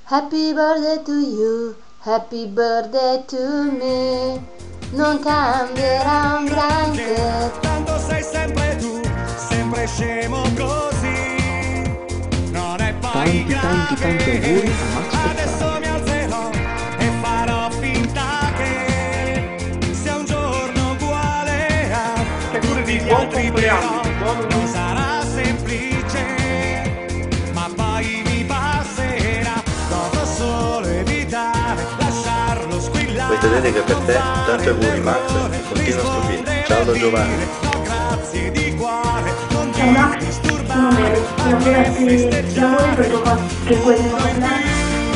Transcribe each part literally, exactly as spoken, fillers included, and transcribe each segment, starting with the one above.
Happy birthday to you, happy birthday to me. Non cambierà un granché, tanto sei sempre tu, sempre scemo così. Non è poi Tanti, tanti, tanti auguri a Max adesso Pezzali. mi alzerò e farò finta che sia un giorno uguale a tutti gli altri, però non sarà semplice, ma poi mi passerà. Dovrò solo evitare, lasciarlo squillare. Questa dedica per te, tanti auguri Max e continua a stupire. Ciao da Giovanni. Grazie di cuore, non Ciao Max, sono Mary, volevo darti gli auguri per tuo che quelli compleanno.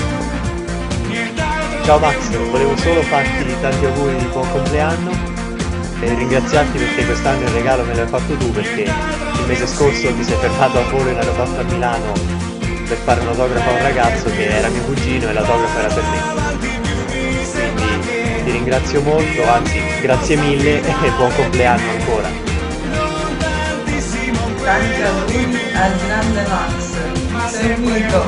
Ciao Max, volevo solo farti tanti auguri di buon compleanno e ringraziarti perché quest'anno il regalo me l'hai fatto tu, perché il mese scorso ti sei fermato a volo in aeroporto a Milano per fare un autografo a un ragazzo che era mio cugino e l'autografo era per me. Quindi ti ringrazio molto, anzi grazie mille e buon compleanno ancora. Tanti auguri al grande Max, sei un mito.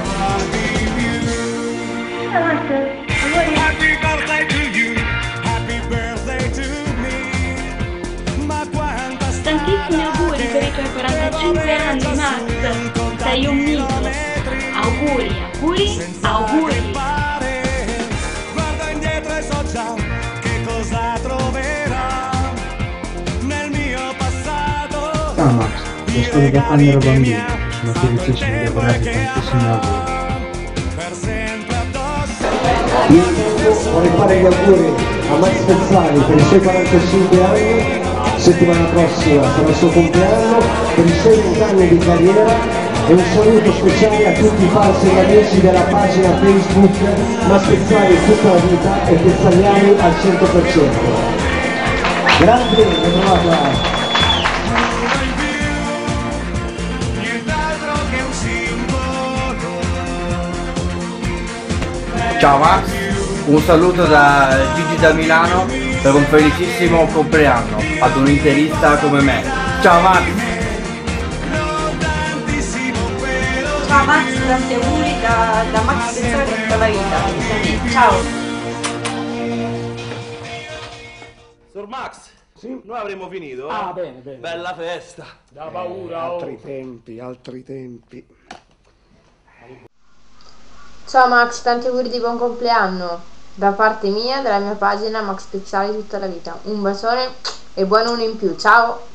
Ciao Max, auguri. Happy birthday to you, happy birthday to me. Ma quanta Tantissimi auguri per i tuoi quarantacinque anni, Max. Sei un mito. Auguri, auguri, auguri. guardo indietro e so già che cosa troverò nel mio passato. Ciao Max, lo spero da quando ero bambino, sono felicissimo di augurarti tantissimi auguri. Per sempre addosso. Io vorrei fare gli auguri a Max Pezzali per i suoi quarantacinque anni, settimana prossima sarà il suo compleanno, per i suoi venti anni di carriera, e un saluto speciale a tutti i fans e amici della pagina Facebook Max Pezzali tutta la vita e pezzaliani al cento per cento. Grazie, ben trovata. Ciao Max, un saluto da Gigi da Milano per un felicissimo compleanno ad un interista come me. Ciao Max! Ciao Max, tanti auguri da, da Max Pezzali tutta la vita. Ciao. Sor Max, Sì? noi avremmo finito? Ah, bene, bene. Bella festa. Da paura, oh. Altri tempi, altri tempi. Ciao Max, tanti auguri di buon compleanno da parte mia, della mia pagina Max Pezzali tutta la vita. Un bacione e buon uno in più, ciao!